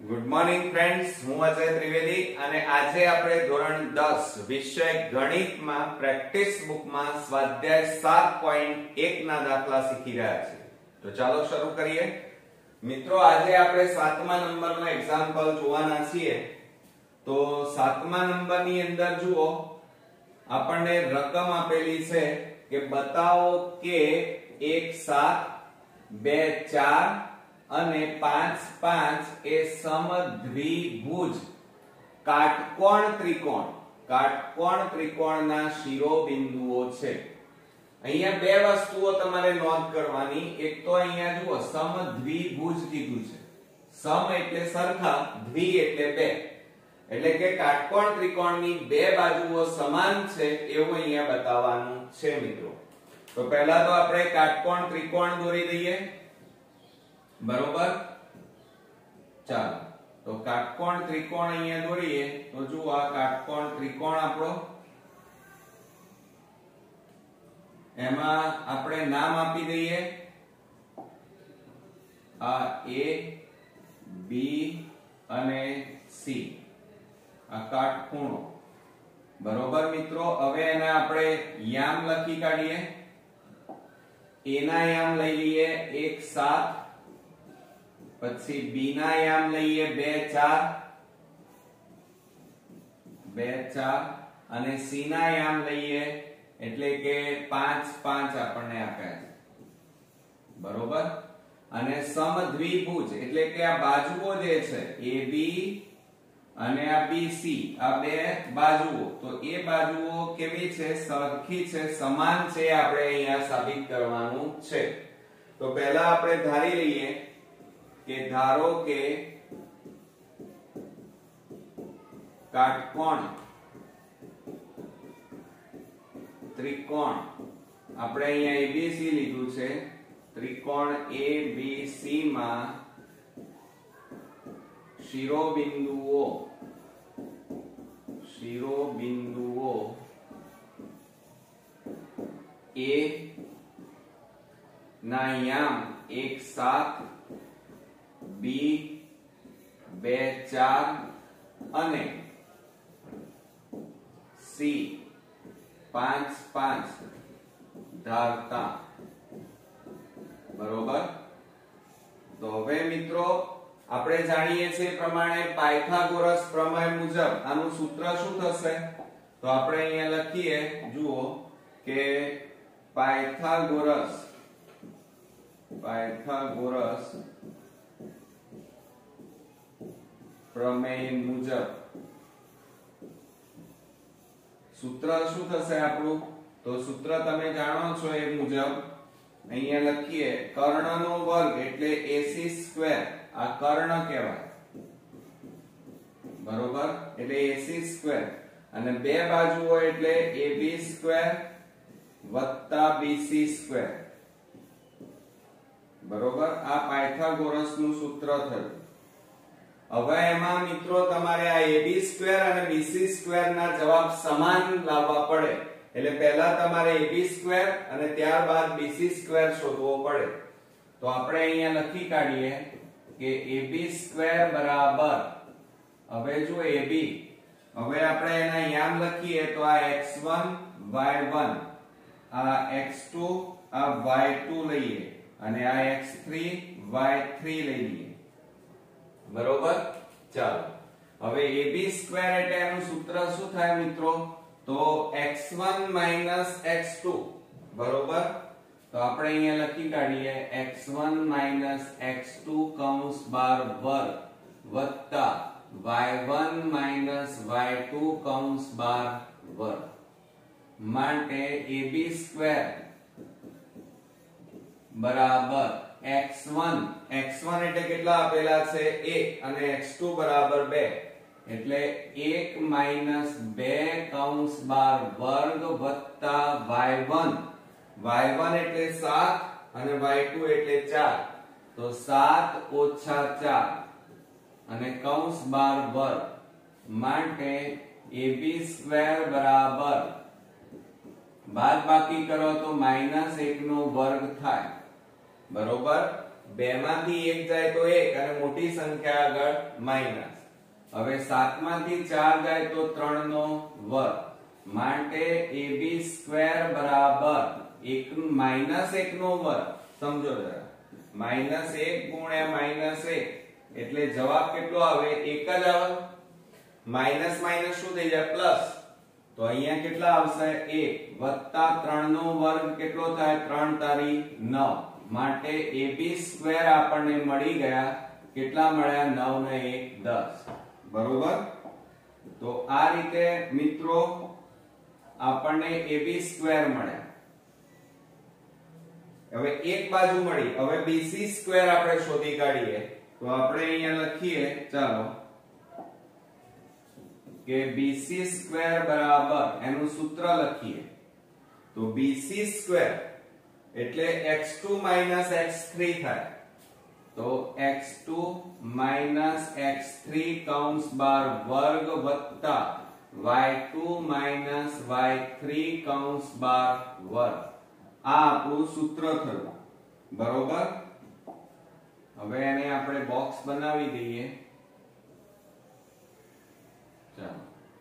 Good morning friends, હું અજય ત્રિવેદી અને આજે આપણે ધોરણ 10 વિષય ગણિતમાં પ્રેક્ટિસ બુકમાં સ્વાધ્યાય 7.1 ના દાખલા શીખી રહ્યા છીએ. તો ચાલો શરૂ કરીએ. મિત્રો, આજે આપણે 7મા નંબરનો એક્ઝામ્પલ જોવાના છીએ. તો 7મા નંબરની અંદર જુઓ, આપણને રકમ આપેલી છે કે બતાવો કે 1 7 2 4 અને 5 5 એ સમદ્વિભુજ કાટકોણ ત્રિકોણના શિરોબિંદુઓ છે. અહીંયા બે વસ્તુઓ તમારે નોંધ કરવાની. એક તો અહીંયા જુઓ, સમદ્વિભુજ કીધું છે. સમ એટલે સરખા, દ્વિ એટલે બે, એટલે કે કાટકોણ ત્રિકોણની બે બાજુઓ સમાન છે એવું અહીંયા બતાવવાનું છે મિત્રો. તો પહેલા તો આપણે કાટકોણ ત્રિકોણ દોરી દઈએ. બરોબર, ચાલો તો કાટકોણ ત્રિકોણ અહીંયા દોરીએ. તો જુઓ, આ કાટકોણ ત્રિકોણ આપણો, એમાં આપણે નામ આપી દઈએ આ A, B અને C, આ કાટખૂણો. બરોબર મિત્રો, હવે એને આપણે યામ લખી કાઢીએ. A ના યામ લઈ લઈએ 1 7, પછી B ના યામ લઈએ 2 4 અને C ના યામ લઈએ એટલે કે 5 5 આપણને આપ્યા છે. બરોબર, અને સમદ્વિભુજ એટલે કે આ બાજુઓ જે છે AB અને આ BC, આ બે બાજુઓ, તો એ બાજુઓ કેવી છે? સરખી છે, સમાન છે, આપણે અહીંયા સાબિત કરવાનું છે. તો પહેલા આપણે ધારી લઈએ કે ધારો કે કાટકોણ ત્રિકોણ, આપણે અહીંયા ABC લીધું છે, ત્રિકોણ ABC માં શિરોબિંદુઓ A ના યામ 1 7, B 2 4 અને C 5 5 ધારતા. બરોબર, તો હવે મિત્રો આપણે જાણીએ છીએ પ્રમાણે પાયથાગોરસ પ્રમેય મુજબ આનું સૂત્ર શું થશે? તો આપણે અહીંયા લખીએ, જુઓ કે પાયથાગોરસ પ્રમેય મુજબ સૂત્ર શું થશે આપણું? તો સૂત્ર તમે જાણો છો એ મુજબ અહીંયા લખીએ, કર્ણનો વર્ગ એટલે AC². આ કર્ણ કહેવાય. બરોબર, એટલે AC² અને બે બાજુઓ એટલે AB² વત્તા BC². બરોબર, આ પાયથાગોરસનું સૂત્ર થયું. હવે એમાં મિત્રો તમારે આ AB² અને BC² ના જવાબ સમાન લાવવા પડે. એટલે પહેલા તમારે AB² અને ત્યારબાદ BC² શોધવો પડે. તો આપણે અહીંયા લખી કાઢીએ કે AB² બરાબર, હવે જો AB, હવે આપણે એના યામ લખીએ તો આ x1 y1, આ x2 આ y2 લઈએ અને આ x3 y3 લઈ લઈએ. બરોબર, ચાલો હવે AB² એટલે એનું સૂત્ર શું થાય મિત્રો? તો x1 x2. બરોબર, તો આપણે અહીંયા લખી કાઢીએ x1 x2 કૌંસ બાર વર્ગ વત્તા y1 y2 કૌંસ બાર વર્ગ માટે AB² બરાબર x1 એટલે કેટલા આપેલા છે? 1 અને x2 બરાબર 2 એટલે 1 - 2 કૌંસ બાર વર્ગ વત્તા y1 એટલે 7 અને y2 એટલે 4, તો 7 - 4 અને કૌંસ બાર વર્ગ માટે AB² બરાબર, બાદબાકી કરો તો -1 નો વર્ગ થાય. બરોબર, 2 માંથી 1 જાય તો 1 અને મોટી સંખ્યા આગળ માઈનસ. હવે 7 માંથી 4 જાય તો 3 નો વર્ગ. માટે ab² બરાબર 1 નો વર્ગ. સમજો જરા, -1 ગુણ્યા -1 એટલે જવાબ કેટલો આવે? 1 જ આવે. માઈનસ માઈનસ શું થઈ જાય? પ્લસ. તો અહીંયા કેટલા આવશે? 1 વત્તા 3 નો વર્ગ કેટલો થાય? 3 તારી 9. માટે ab² આપણને મળી ગયા. કેટલા મળ્યા? 9 ને 1 10. બરોબર. તો આ રીતે મિત્રો આપણને ab² મળ્યા. હવે એક બાજુ મળી. હવે bc² આપણે શોધી કાઢીએ. તો આપણે અહીંયા લખીએ, ચાલો કે bc² બરાબર એનું સૂત્ર લખીએ. તો bc² એટલે x2 x3 થાય. તો x2 x3 કૌંસ બાર વર્ગ વત્તા y2 y3 કૌંસ બાર વર્ગ. આ આપણું સૂત્ર થયું. બરોબર. હવે એને આપણે બોક્સ બનાવી દઈએ. ચાલો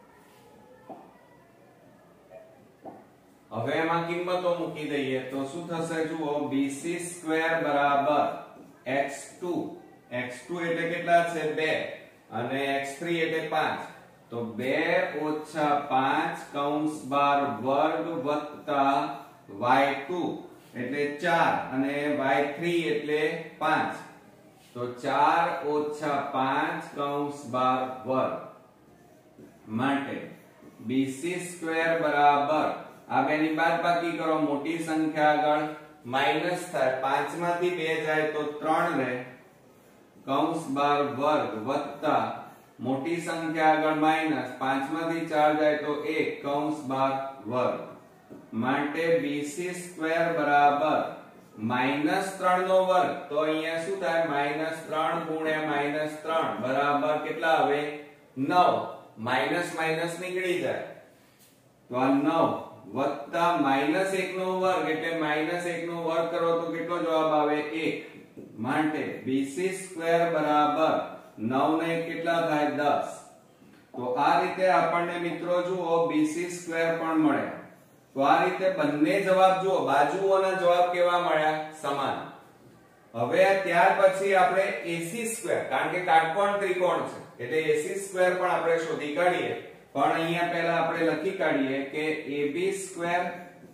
હવે એમાં કિંમતો મૂકી દઈએ તો શું થશે? જુઓ, bc² બરાબર x2 એટલે કેટલા છે? 2 અને x3 એટલે 5. તો 2 ઓછા 5 કૌંસ બાર વર્ગ વત્તા y2 એટલે 4 અને y3 એટલે 5. તો 4 ઓછા 5 કૌંસ બાર વર્ગ. માટે bc² બરાબર આ બેની બાદબાકી કરો. મોટી સંખ્યા આગળ માઈનસ થાય. 5 માંથી 2 જાય તો 3 રહે કૌંસ બાર વર્ગ વત્તા મોટી સંખ્યા આગળ માઈનસ. 5 માંથી 4 જાય તો 1 કૌંસ બાર વર્ગ. માટે bc² બરાબર -3 નો વર્ગ. તો અહીંયા શું થાય? -3 ગુણ્યા -3 બરાબર કેટલા આવે? 9. માઈનસ માઈનસ નીકળી જાય. તો આ 9 વત્તા -1 નો વર્ગ એટલે -1 નો વર્ગ કરો તો કેટલો જવાબ આવે? 1. માટે bc² બરાબર 9 ને કેટલા થાય? 10. તો આ રીતે આપણને મિત્રો જુઓ bc² પણ મળે. તો આ રીતે બંને જવાબ જુઓ, બાજુઓના જવાબ કેવા મળ્યા? સમાન. હવે ત્યાર પછી આપણે ac², કારણ કે કાટકોણ ત્રિકોણ છે એટલે ac² પણ આપણે શોધી કાઢીએ. પણ અહીંયા પહેલા આપણે લખી કાઢીએ કે ab²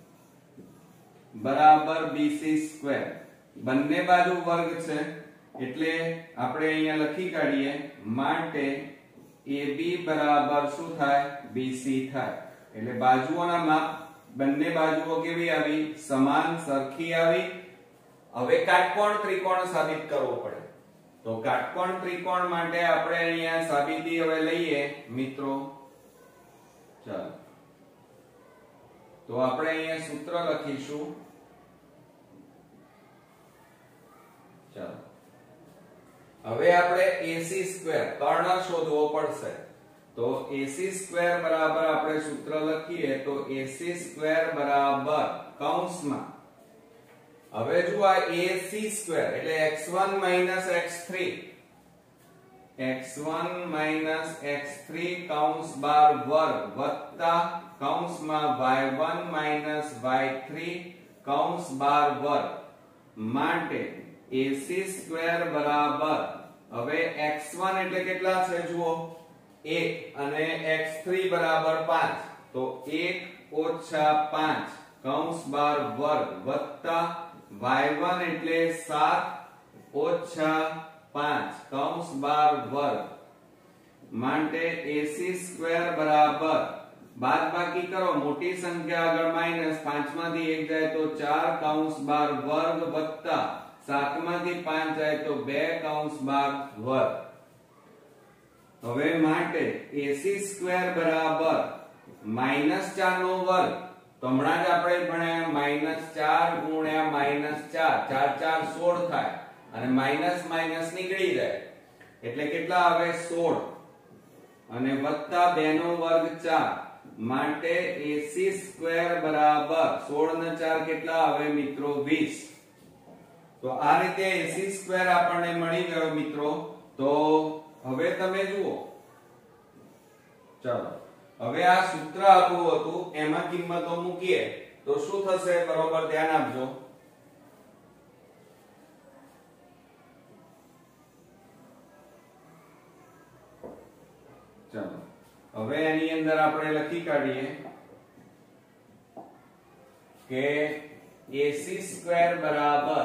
બરાબર bc². બંને બાજુ વર્ગ છે એટલે આપણે અહીંયા લખી કાઢીએ. માટે ab બરાબર શું થાય? bc થાય. એટલે બાજુઓના માપ બંને બાજુઓ કેવી આવી? સમાન, સરખી આવી. હવે કાટકોણ ત્રિકોણ સાબિત કરવો પડે. તો કાટકોણ ત્રિકોણ માટે આપણે અહીંયા સાબિતી હવે લઈએ મિત્રો. ચાલો તો આપણે અહીંયા સૂત્ર લખીશું. ચાલો હવે આપણે ac² કર્ણ શોધવો પડશે. તો ac² બરાબર આપણે સૂત્ર લખીએ. તો ac² બરાબર કૌંસમાં હવે જો આ ac² એટલે x1 x3 કૌંસ બાર વર્ગ વત્તા કૌંસમાં y1 y3 કૌંસ બાર વર્ગ. માટે ac² બરાબર હવે x1 એટલે કેટલા છે? જુઓ 1 અને x3 બરાબર 5. તો 1 ઓછા 5 કૌંસ બાર વર્ગ વત્તા y1 એટલે 7 ઓછા 5 કૌંસ બાર વર્ગ. માટે ac² બરાબર બાદબાકી કરો. મોટી સંખ્યા આગળ માઈનસ. 5 માંથી 1 જાય તો 4 કૌંસ બાર વર્ગ વત્તા 7 માંથી 5 જાય તો 2 કૌંસ બાર વર્ગ. હવે માટે ac² બરાબર -4 નો વર્ગ. તો હમણાં જ આપણે ભણ્યા -4 ગુણ્યા -4 4 4 16 થાય અને માઈનસ માઈનસ નીકળી જાય એટલે કેટલા આવે? 16 અને વત્તા 2 નો વર્ગ 4. માટે ac² બરાબર 16 ને 4 કેટલા આવે મિત્રો? 20. તો આ રીતે AC² આપણને મળી ગયો મિત્રો. તો હવે તમે જુઓ, ચાલો હવે આ સૂત્ર આપણું હતું એમાં કિંમતો મૂકીએ તો શું થશે, બરોબર ધ્યાન આપજો. ચાલો હવે એની અંદર આપણે લખી કાઢીએ કે AC² બરાબર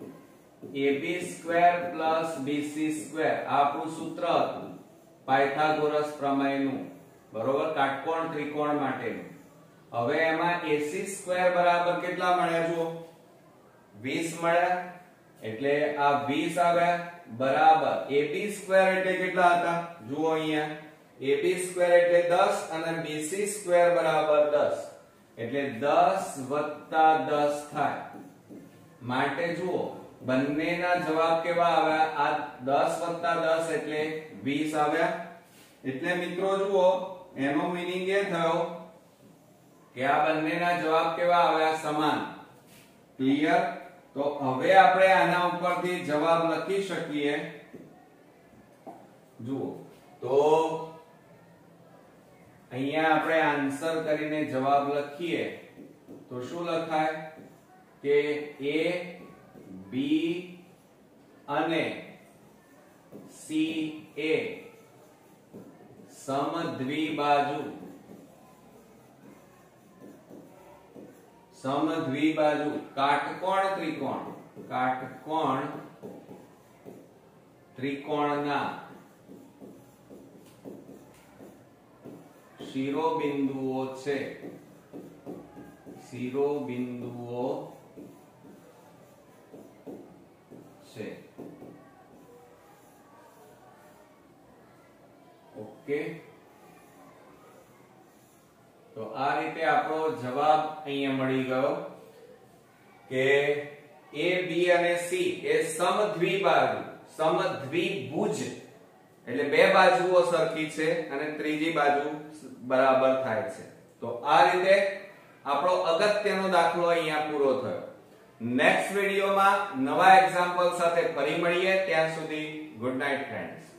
AB² પ્લસ BC² આપણું સૂત્ર હતું પાયથાગોરસ પ્રમેયનું, બરોબર, કાટકોણ ત્રિકોણ માટેનું. હવે એમાં AC² બરાબર કેટલા મળ્યા જુઓ, 20 મળ્યા, એટલે આ 20 આવ્યા બરાબર AB² એટલે કેટલા હતા જુઓ અહીંયા, AB² એટલે 10 અને BC² બરાબર 10 એટલે 10 વત્તા 10 થાય. માટે જુઓ બંનેના જવાબ કેવા આવ્યા, આ 10 વત્તા 10 એટલે 20 આવ્યા. એટલે મિત્રો જુઓ એનો મીનિંગ એ થયો કે આ બંનેના જવાબ કેવા આવ્યા, સમાન. ક્લિયર? તો હવે આપણે આના ઉપરથી જવાબ લખી શકીએ. જુઓ તો અહીંયા આપણે આન્સર કરીને જવાબ લખીએ તો શું લખાય કે A, B અને C એ સમદ્વિબાજુ કાટકોણ ત્રિકોણના શિરોબિંદુઓ છે. ઓકે, તો આ રીતે આપણો જવાબ અહીંયા મળી ગયો કે A, B અને C એ સમદ્વિભુજ એટલે બે બાજુઓ સરખી છે અને ત્રીજી બાજુ બરાબર થાય છે. તો આ રીતે આપણો અગત્યનો દાખલો અહીંયા પૂરો થયો. નેક્સ્ટ વિડિયોમાં નવા એક્ઝામ્પલ સાથે ફરી મળીએ. ત્યાં સુધી ગુડ નાઇટ ફ્રેન્ડ્સ.